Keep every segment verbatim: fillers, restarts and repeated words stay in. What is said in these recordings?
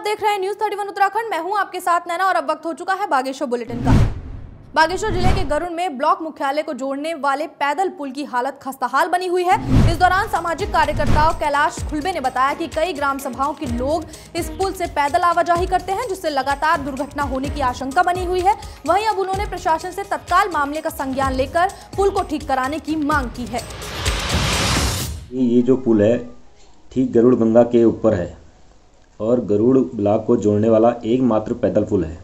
देख रहे हैं न्यूज थर्टी वन उत्तराखंड। मैं हूं आपके साथ नैना और अब वक्त हो चुका है बागेश्वर बुलेटिन का। बागेश्वर जिले के गरुड़ में ब्लॉक मुख्यालय को जोड़ने वाले पैदल पुल की हालत खस्ताहाल बनी हुई है। इस दौरान सामाजिक कार्यकर्ताओं कैलाश खुलबे ने बताया कि कई ग्राम सभाओं के लोग इस पुल से पैदल आवाजाही करते हैं, जिससे लगातार दुर्घटना होने की आशंका बनी हुई है। वहीं अब उन्होंने प्रशासन से तत्काल मामले का संज्ञान लेकर पुल को ठीक कराने की मांग की है। ये जो पुल है ठीक गरुड़ गंगा के ऊपर है और गरुड़ ब्लॉक को जोड़ने वाला एकमात्र पैदल पुल है।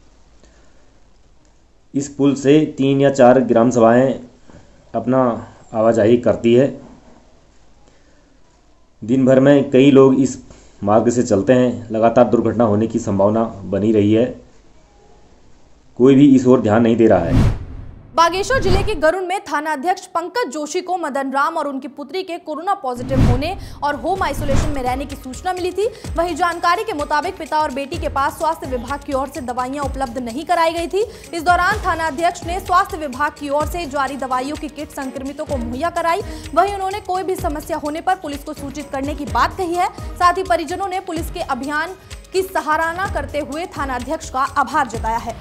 इस पुल से तीन या चार ग्राम सभाएं अपना आवाजाही करती है। दिन भर में कई लोग इस मार्ग से चलते हैं। लगातार दुर्घटना होने की संभावना बनी रही है। कोई भी इस ओर ध्यान नहीं दे रहा है। बागेश्वर जिले के गरुड़ में थाना अध्यक्ष पंकज जोशी को मदन राम और उनकी पुत्री के कोरोना पॉजिटिव होने और होम आइसोलेशन में रहने की सूचना मिली थी। वहीं जानकारी के मुताबिक पिता और बेटी के पास स्वास्थ्य विभाग की ओर से दवाइयां उपलब्ध नहीं कराई गई थी। इस दौरान थाना अध्यक्ष ने स्वास्थ्य विभाग की ओर से जारी दवाइयों की किट संक्रमितों को मुहैया कराई। वहीं उन्होंने कोई भी समस्या होने पर पुलिस को सूचित करने की बात कही है। साथ ही परिजनों ने पुलिस के अभियान की सराहना करते हुए थाना अध्यक्ष का आभार जताया है।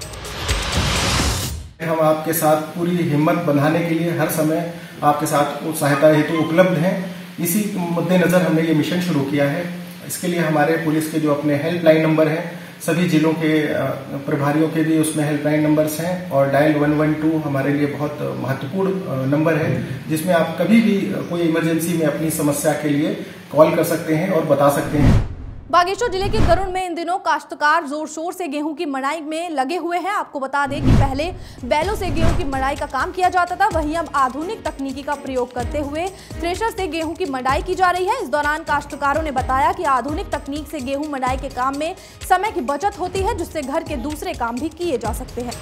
हम आपके साथ पूरी हिम्मत बंधाने के लिए हर समय आपके साथ सहायता हेतु उपलब्ध हैं। इसी मद्देनजर हमने ये मिशन शुरू किया है। इसके लिए हमारे पुलिस के जो अपने हेल्पलाइन नंबर हैं, सभी जिलों के प्रभारियों के भी उसमें हेल्पलाइन नंबर्स हैं और डायल वन वन टू हमारे लिए बहुत महत्वपूर्ण नंबर है, जिसमें आप कभी भी कोई इमरजेंसी में अपनी समस्या के लिए कॉल कर सकते हैं और बता सकते हैं। बागेश्वर जिले के गरुड़ में इन दिनों काश्तकार जोर शोर से गेहूं की मड़ाई में लगे हुए हैं। आपको बता दें कि पहले बैलों से गेहूं की मड़ाई का काम किया जाता था, वहीं अब आधुनिक तकनीकी का प्रयोग करते हुए थ्रेशर से गेहूं की मड़ाई की जा रही है। इस दौरान काश्तकारों ने बताया कि आधुनिक तकनीक से गेहूं मड़ाई के काम में समय की बचत होती है, जिससे घर के दूसरे काम भी किए जा सकते हैं।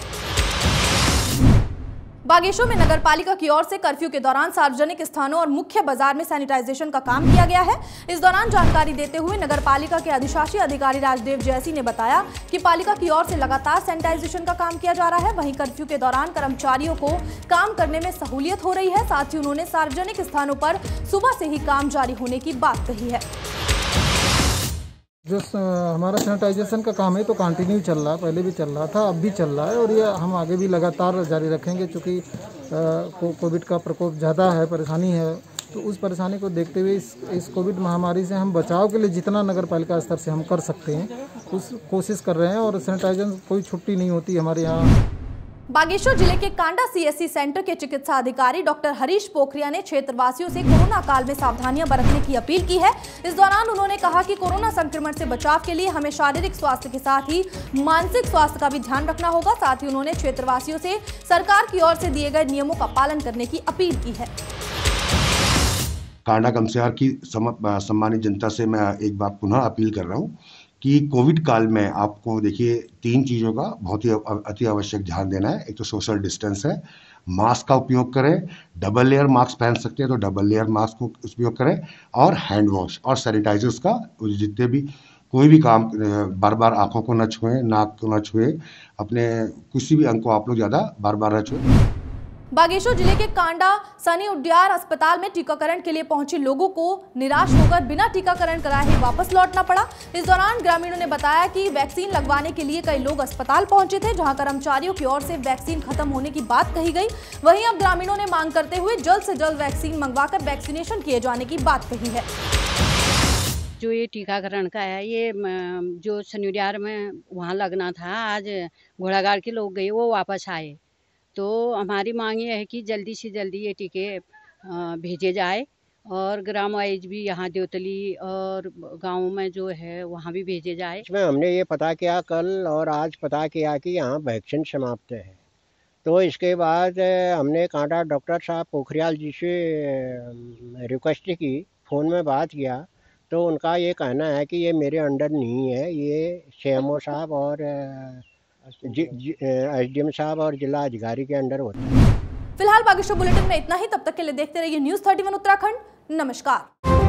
बागेश्वर में नगर पालिका की ओर से कर्फ्यू के दौरान सार्वजनिक स्थानों और मुख्य बाजार में सैनिटाइजेशन का काम किया गया है। इस दौरान जानकारी देते हुए नगर पालिका के अधिशासी अधिकारी राजदेव जैसी ने बताया कि पालिका की ओर से लगातार सैनिटाइजेशन का काम किया जा रहा है। वहीं कर्फ्यू के दौरान कर्मचारियों को काम करने में सहूलियत हो रही है। साथ ही उन्होंने सार्वजनिक स्थानों पर सुबह से ही काम जारी होने की बात कही है। जो हमारा सैनिटाइजेशन का काम है तो कंटिन्यू चल रहा है, पहले भी चल रहा था, अब भी चल रहा है और ये हम आगे भी लगातार जारी रखेंगे। क्योंकि कोविड का प्रकोप ज़्यादा है, परेशानी है, तो उस परेशानी को देखते हुए इस इस कोविड महामारी से हम बचाव के लिए जितना नगर पालिका स्तर से हम कर सकते हैं उस कोशिश कर रहे हैं और सैनिटाइजेशन कोई छुट्टी नहीं होती हमारे यहाँ। बागेश्वर जिले के कांडा सीएससी सेंटर के चिकित्सा अधिकारी डॉक्टर हरीश पोखरिया ने क्षेत्रवासियों से कोरोना काल में सावधानियां बरतने की अपील की है। इस दौरान उन्होंने कहा कि कोरोना संक्रमण से बचाव के लिए हमें शारीरिक स्वास्थ्य के साथ ही मानसिक स्वास्थ्य का भी ध्यान रखना होगा। साथ ही उन्होंने क्षेत्रवासियों से सरकार की ओर से दिए गए नियमों का पालन करने की अपील की है। कांडा कमस्यार की सम्मानित जनता से मैं एक बार पुनः अपील कर रहा हूँ कि कोविड काल में आपको देखिए तीन चीज़ों का बहुत ही अति आवश्यक ध्यान देना है। एक तो सोशल डिस्टेंस है, मास्क का उपयोग करें, डबल लेयर मास्क पहन सकते हैं तो डबल लेयर मास्क को उपयोग करें और हैंड वॉश और सैनिटाइजर्स का जितने भी कोई भी काम बार बार आँखों को न छुएं, नाक को न छुएं, अपने किसी भी अंग को आप लोग ज़्यादा बार बार न छुएं। बागेश्वर जिले के कांडा सनी उड्यार अस्पताल में टीकाकरण के लिए पहुंचे लोगों को निराश होकर बिना टीकाकरण कराए ही वापस लौटना पड़ा। इस दौरान ग्रामीणों ने बताया कि वैक्सीन लगवाने के लिए कई लोग अस्पताल पहुंचे थे, जहां कर्मचारियों की ओर से वैक्सीन खत्म होने की बात कही गई। वहीं अब ग्रामीणों ने मांग करते हुए जल्द से जल्द वैक्सीन मंगवाकर वैक्सीनेशन किए जाने की बात कही है। जो ये टीकाकरण का है, ये जो सनी उड्यार में वहाँ लगना था, आज घोड़ागाड़ के लोग गए, वो वापस आए। तो हमारी मांग ये है कि जल्दी से जल्दी ये टीके भेजे जाए और ग्राम वाइज भी यहाँ देवतली और गाँव में जो है वहाँ भी भेजे जाए। इसमें हमने ये पता किया कल और आज पता किया कि यहाँ वैक्सीन समाप्त है। तो इसके बाद हमने कांडा डॉक्टर साहब पोखरियाल जी से रिक्वेस्ट की, फ़ोन में बात किया तो उनका ये कहना है कि ये मेरे अंडर नहीं है, ये सीएमओ साहब और एसडीएम साहब और जिला अधिकारी के अंडर होता है। फिलहाल बागेश्वर बुलेटिन में इतना ही। तब तक के लिए देखते रहिए न्यूज थर्टी वन उत्तराखंड। नमस्कार।